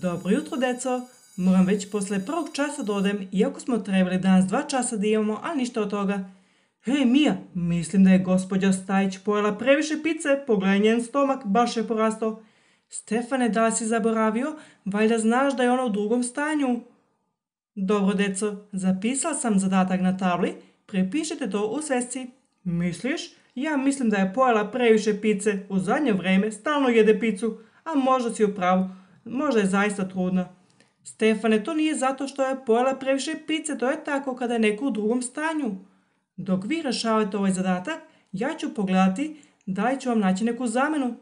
Dobro jutro, deco. Moram već posle prvog časa da odem, iako smo trebali danas 2 časa da imamo, ali ništa od toga. Hej, Mija, mislim da je gospođa Stajić pojela previše pice, pogledaj njen stomak, baš je porastao. Stefane, da li si zaboravio? Valjda znaš da je ona u drugom stanju. Dobro, deco, zapisala sam zadatak na tabli, prepišite to u svesci. Misliš? Ja mislim da je pojela previše pice, u zadnje vreme stalno jede picu, a možda si u pravu, možda je zaista trudna. Stefane, to nije zato što je pojela previše pice, to je tako kada je neko u drugom stanju. Dok vi rešavate ovaj zadatak, ja ću pogledati da li ću vam naći neku zamenu.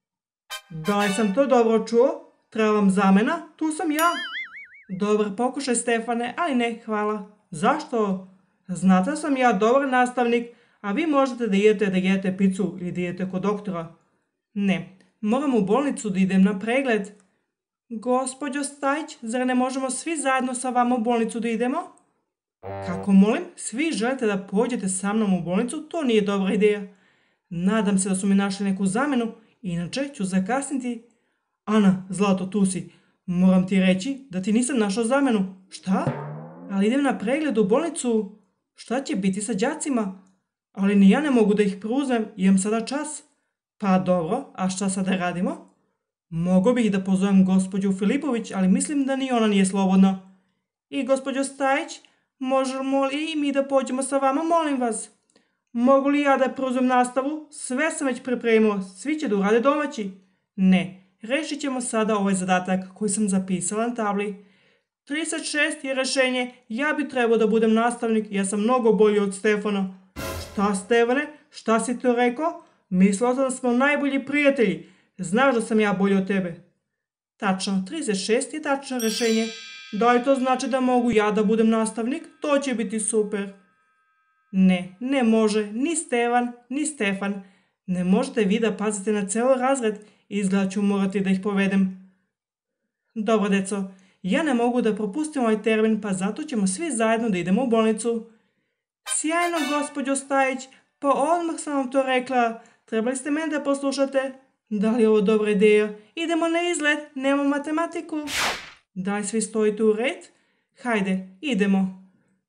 Da li sam to dobro čuo? Treba vam zamena? Tu sam ja. Dobar pokušaj, Stefane, ali ne, hvala. Zašto? Znate da sam ja dobar nastavnik, a vi možete da jedete picu ili da idete kod doktora. Ne, moram u bolnicu da idem na pregled. Gospođo Stajić, zar ne možemo svi zajedno sa vama u bolnicu da idemo? Kako molim? Svi želite da pođete sa mnom u bolnicu? To nije dobra ideja. Nadam se da su mi našli neku zamenu, inače ću zakasniti. Ana, zlato, tu si. Moram ti reći da ti nisam našao zamenu. Šta? Ali idem na pregled u bolnicu. Šta će biti sa đacima? Ali ni ja ne mogu da ih preuzmem, imam sada čas. Pa dobro, a šta sada radimo? Mogao bih da pozovem gospođu Filipović, ali mislim da ni ona nije slobodna. I gospođo Stajić, možemo li i mi da pođemo sa vama, molim vas? Mogu li ja da preuzmem nastavu? Sve sam već pripremio, svi će da urade domaći. Ne, rešit ćemo sada ovaj zadatak koji sam zapisala na tabli. 36 je rešenje, ja bi trebao da budem nastavnik, ja sam mnogo bolji od Stefana. Šta, Stefane? Šta si to rekao? Mislila sam da smo najbolji prijatelji. Znaš da sam ja bolji od tebe. Tačno, 36 je tačno rešenje. Da li to znači da mogu ja da budem nastavnik? To će biti super. Ne, ne može, ni Stevan, ni Stefan. Ne možete vi da pazite na ceo razred, izgleda ću morati da ih povedem. Dobro, deco, ja ne mogu da propustim ovaj termin, pa zato ćemo svi zajedno da idemo u bolnicu. Sjajno, gospođo Stajić, pa odmah sam vam to rekla. Trebali ste mene da poslušate. Da li je ovo dobra ideja? Idemo na izlet, nemamo matematiku. Da li svi stojite u red? Hajde, idemo.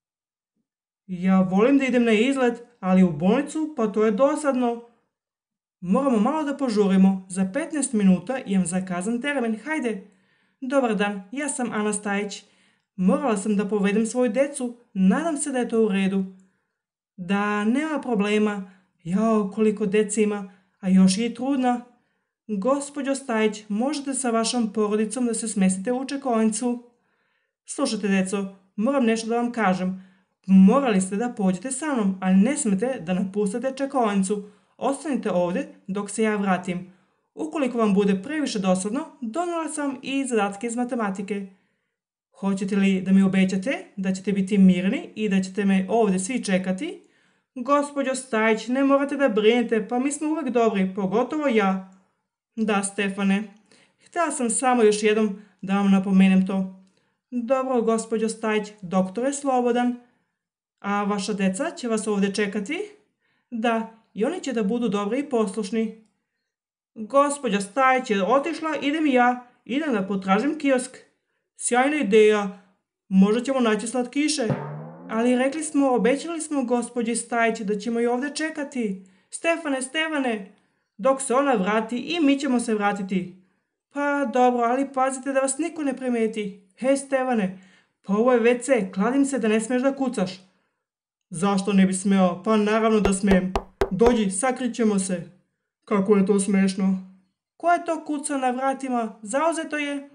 Ja volim da idem na izlet, ali u bolnicu pa to je dosadno. Moramo malo da požurimo. Za 15 minuta imam zakazan termin, hajde. Dobar dan, ja sam Ana Stajić. Morala sam da povedem svoju decu, nadam se da je to u redu. Da, nema problema. Jao, koliko dece ima, a još je i trudna. Gospođo Stajić, možete sa vašom porodicom da se smestite u čekaonicu. Slušajte, deco, moram nešto da vam kažem. Morali ste da pođete sa mnom, ali ne smete da napustate čekaonicu. Ostanite ovdje dok se ja vratim. Ukoliko vam bude previše dosadno, donela sam vam i zadatke iz matematike. Hoćete li da mi obećate da ćete biti mirni i da ćete me ovdje svi čekati? Gospođo Stajić, ne morate da brinete, pa mi smo uvek dobri, pogotovo ja. Da, Stefane. Htjela sam samo još jednom da vam napomenem to. Dobro, gospođo Stajić, doktor je slobodan. A vaša deca će vas ovdje čekati? Da, i oni će da budu dobri i poslušni. Gospođa Stajić je otišla, idem i ja. Idem da potražim kiosk. Sjajna ideja. Možda ćemo naći slatkiše. Ali rekli smo, obećali smo gospođi Stajić da ćemo je ovdje čekati. Stefane, Stefane, dok se ona vrati i mi ćemo se vratiti. Pa dobro, ali pazite da vas niko ne primeti. Hej, Stefane, pa ovo je WC, kladim se da ne smiješ da kucaš. Zašto ne bi smeo? Pa naravno da smijem. Dođi, sakrit ćemo se. Kako je to smešno? Ko je to kucao na vratima? Zauzeto je.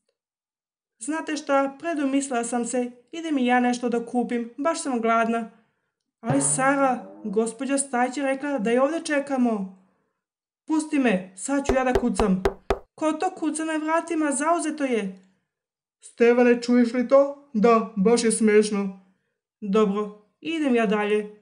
Znate šta, predomislila sam se, idem i ja nešto da kupim, baš sam gladna. Ali Sara, gospođa Stajić je rekla da je ovdje čekamo. Pusti me, sad ću ja da kucam. Ko to kuca na vratima, zauzeto je. Stevane, čuješ li to? Da, baš je smešno. Dobro, idem ja dalje.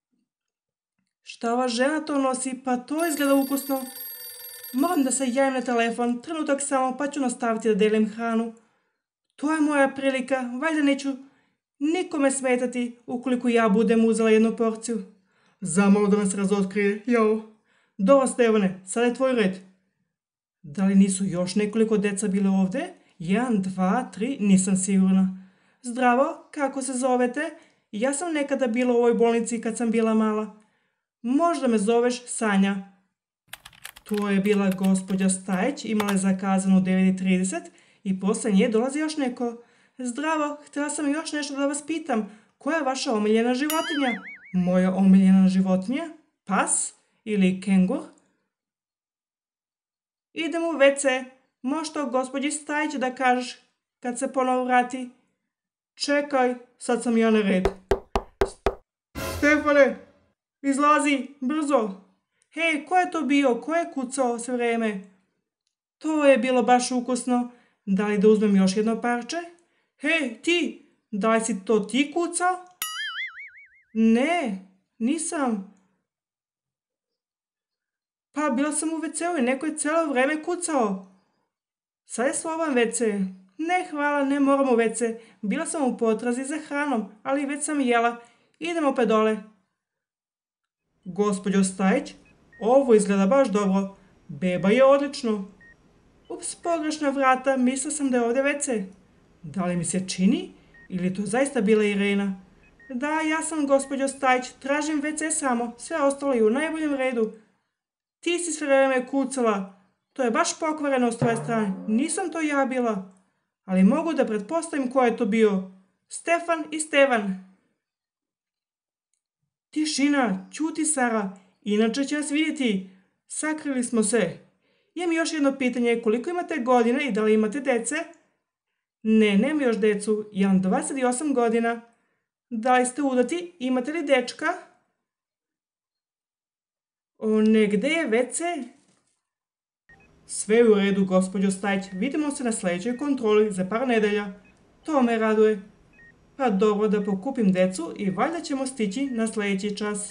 Šta ova žena to nosi, pa to izgleda ukusno. Moram da se javim na telefon, trenutak samo, pa ću nastaviti da delim hranu. To je moja prilika, valjda neću nikome smetati ukoliko ja budem uzela jednu porciju. Zamalo da nas razotkrije, jao. Dobro, Stevane, sad je tvoj red. Da li nisu još nekoliko deca bile ovdje? 1, 2, 3, nisam sigurna. Zdravo, kako se zovete? Ja sam nekada bila u ovoj bolnici kad sam bila mala. Možda me zoveš Sanja. To je bila gospođa Stajić, imala je zakazano u 9:30 i posle nje dolazi još neko. Zdravo, htjela sam još nešto da vas pitam. Koja je vaša omiljena životinja? Moja omiljena životinja? Pas ili kengur? Idem u WC. Možeš to gospođi Stajić da kažeš kad se ponovo vrati? Čekaj, sad sam ja na red. Stefane, izlazi, brzo. Hej, ko je to bio? Ko je kucao sve vreme? To je bilo baš ukusno. Da li da uzmem još jedno parče? Hej, ti, da li si to ti kucao? Ne, nisam. Pa bila sam u WC-u i neko je cijelo vreme kucao. Sad je slobodan WC. Ne, hvala, ne moram u WC. Bila sam u potrazi za hranom, ali već sam jela. Idemo opet dole. Gospođo Stajić, ovo izgleda baš dobro. Beba je odlično. Ups, pogrešna vrata, mislila sam da je ovdje WC. Da li mi se čini? Ili je to zaista bila Irena? Da, ja sam gospođo Stajić, tražim WC samo, sve ostalo je u najboljem redu. Ti si sve vreme kucala. To je baš pokvareno s tvoje strane. Nisam to ja bila. Ali mogu da pretpostavim ko je to bio. Stefan i Stevan. Tišina, ćuti Sara. Inače će nas vidjeti. Sakrili smo se. Imam još jedno pitanje. Koliko imate godina i da li imate dece? Ne, nemam još decu. Imam 28 godina. Da li ste udati? Imate li dečka? O, negde je WC? Sve je u redu, gospođo Stajić. Vidimo se na sljedećoj kontroli za par nedelja. To me raduje. Pa dobro da pokupim decu i valjda ćemo stići na sljedeći čas.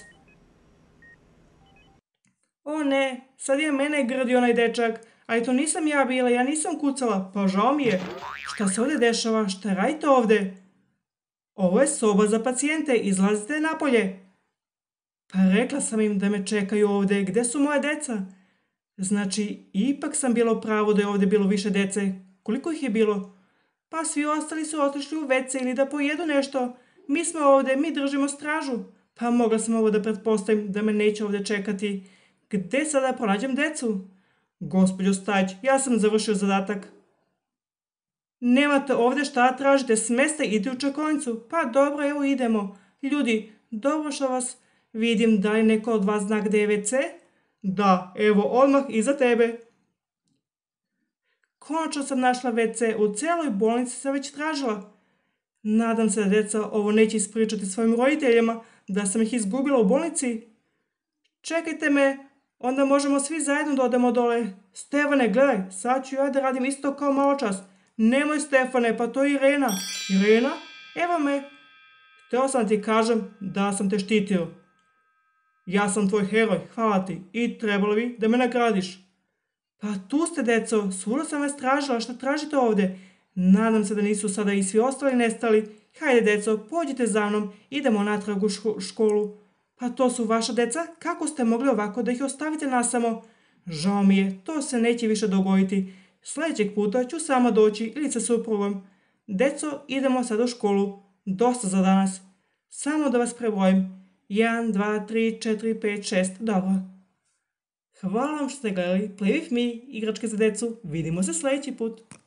O ne, sad je mene grdi onaj dečak. Ali to nisam ja bila, ja nisam kucala. Pa žao mi je. Šta se ovdje dešava? Šta radite ovdje? Ovo je soba za pacijente, izlazite napolje. Pa rekla sam im da me čekaju ovdje, gdje su moje deca? Znači, ipak sam bila u pravu da je ovdje bilo više dece. Koliko ih je bilo? Pa svi ostali su otišli u WC ili da pojedu nešto. Mi smo ovdje, mi držimo stražu. Pa mogla sam ovo da pretpostavim da me neće ovdje čekati. Gdje sada pronađem decu? Gospođo Stajić, ja sam završio zadatak. Nemate ovdje šta tražite, smeste idite u čekonicu. Pa dobro, evo idemo. Ljudi, dobro što vas vidim, da li neko od vas zna gdje je WC? Da, evo odmah iza tebe. Konačno sam našla WC, u cijeloj bolnici sam već tražila. Nadam se da djeca ovo neće ispričati svojim roditeljima, da sam ih izgubila u bolnici. Čekajte me, onda možemo svi zajedno da odemo dole. Stefane, gledaj, sad ću ja da radim isto kao malo čas. Nemoj Stefane, pa to je Irena. Irena? Evo me. Htio sam ti kažem da sam te štitio. Ja sam tvoj heroj, hvala ti i trebalo bi da me nagradiš. Pa tu ste, deco, svuda sam vas tražila, šta tražite ovdje? Nadam se da nisu sada i svi ostali nestali. Hajde, deco, pođite za mnom, idemo natrag u školu. Pa to su vaša deca? Kako ste mogli ovako da ih ostavite nasamo? Žao mi je, to se neće više dogoditi. Sljedećeg puta ću sama doći ili sa suprugom. Deco, idemo sad u školu. Dosta za danas. Samo da vas prebrojim. 1, 2, 3, 4, 5, 6. Dobro. Hvala vam što ste gledali Play with me, igračke za decu. Vidimo se sljedeći put.